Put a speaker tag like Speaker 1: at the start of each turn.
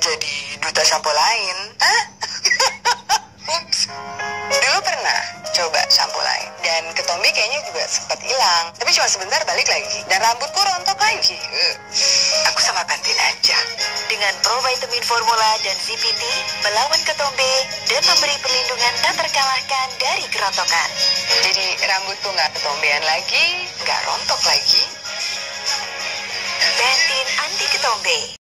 Speaker 1: jadi duta sampo lain. Hah? Ups. Dulu pernah coba sampo lain. Dan ketombe kayaknya juga sempat hilang. Tapi cuma sebentar balik lagi. Dan rambutku rontok lagi. Aku sama Bantin aja.
Speaker 2: Dengan provitamin formula dan VPT, melawan ketombe dan memberi perlindungan tak terkalahkan dari kerontokan.
Speaker 1: Jadi rambutku nggak ketombean lagi, nggak rontok lagi.
Speaker 2: Bantin anti ketombe.